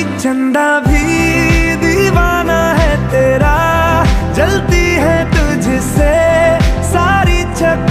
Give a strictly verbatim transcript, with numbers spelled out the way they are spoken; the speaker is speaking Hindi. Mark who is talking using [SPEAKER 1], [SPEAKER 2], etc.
[SPEAKER 1] चंदा भी दीवाना है तेरा, जलती है तुझसे सारी छत